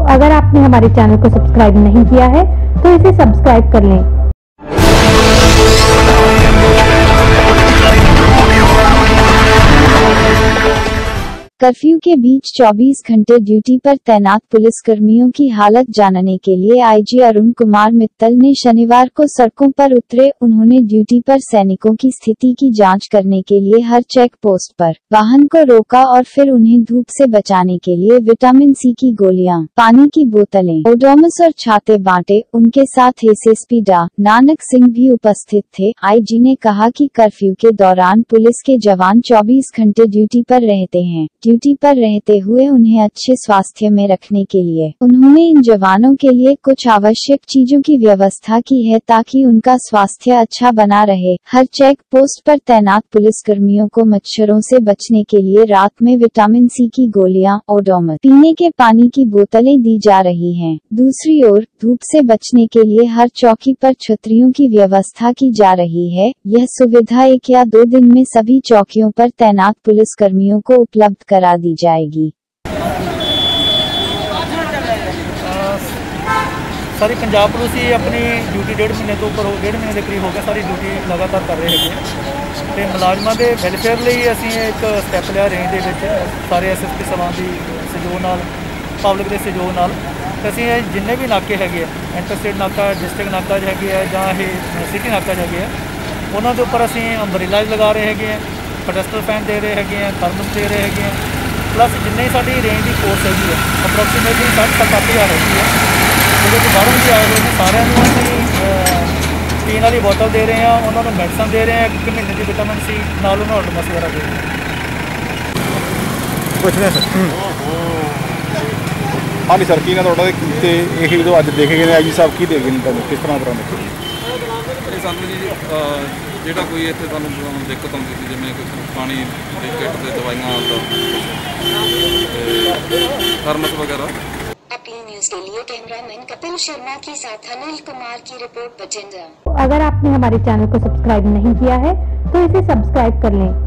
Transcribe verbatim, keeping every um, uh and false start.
अगर आपने हमारे चैनल को सब्सक्राइब नहीं किया है तो इसे सब्सक्राइब कर लें। कर्फ्यू के बीच चौबीस घंटे ड्यूटी पर तैनात पुलिसकर्मियों की हालत जानने के लिए आईजी अरुण कुमार मित्तल ने शनिवार को सड़कों पर उतरे। उन्होंने ड्यूटी पर सैनिकों की स्थिति की जांच करने के लिए हर चेक पोस्ट पर वाहन को रोका और फिर उन्हें धूप से बचाने के लिए विटामिन सी की गोलियां, पानी की बोतलें, ओडोमस और छाते बांटे। उनके साथ एसएसपी डा नानक सिंह भी उपस्थित थे। आईजी ने कहा कि कर्फ्यू के दौरान पुलिस के जवान चौबीस घंटे ड्यूटी पर रहते हैं। ड्यूटी पर रहते हुए उन्हें अच्छे स्वास्थ्य में रखने के लिए उन्होंने इन जवानों के लिए कुछ आवश्यक चीजों की व्यवस्था की है ताकि उनका स्वास्थ्य अच्छा बना रहे। हर चेक पोस्ट पर तैनात पुलिसकर्मियों को मच्छरों से बचने के लिए रात में विटामिन सी की गोलियां, ओडोमस, पीने के पानी की बोतलें दी जा रही हैं। दूसरी ओर धूप से बचने के लिए हर चौकी पर छतरियों की व्यवस्था की जा रही है। यह सुविधा एक या दो दिन में सभी चौकियों पर तैनात पुलिसकर्मियों को उपलब्ध करा दी जाएगी। सारी पंजाब पुलिस ही अपनी ड्यूटी डेढ़ महीने तो ऊपर डेढ़ महीने के करीब हो गया सारी ड्यूटी लगातार कर रहे हैं तो मुलाजमान के वैलफेयर लिए असीं एक स्टैप लिया रेंज दे विच सारे एस एस पी सभां की सहयोग नाल पब्लिक के सहयोग नाल असीं जिन्ने भी नाके हैगे इंटर स्टेट नाका डिस्ट्रिक्ट नाका हैगे है जां ये सिटी नाका हैगे है उन्होंने उपर असीं अंबरेलाज लगा रहे हैं, प्रोटेस्टर फैन दे रहे हैं, थर्मस दे रहे हैं। प्लस जिन्नी साडी रेंज की फोर्स हैगी है अप्रोक्सीमेटली सठ सत्त हज़ार हैगी है जो बाहरों भी आए हुए हैं सारिਆਂ पीने वाली बोतल दे रहे हैं, उन्होंने मेडिसिन दे रहे हैं, एक महीने की विटामिन सी नाल उन्होंने ओडोमस वगैरह दे रहे हैं। कुछ नहीं सर हाँ जी सर की ना थोड़ा यही जो अज देखे गए आई जी साहब की दे गए तुम किस तरह तरह देखे सानू जी ਜਿਹੜਾ ਕੋਈ ਇੱਥੇ ਸਾਨੂੰ ਦਿੱਕਤ ਆਉਂਦੀ ਸੀ ਜਿਵੇਂ ਕੋਈ ਪਾਣੀ ਦੀ ਕਿੱਟ ਤੇ ਦਵਾਈਆਂ ਤੇ ਥਰਮਸ वगैरह। अपनी न्यूज के लिए कैमरामैन कपिल शर्मा के साथ अनिल कुमार की रिपोर्ट बठिंडा। अगर आपने हमारे चैनल को सब्सक्राइब नहीं किया है तो इसे सब्सक्राइब कर लें।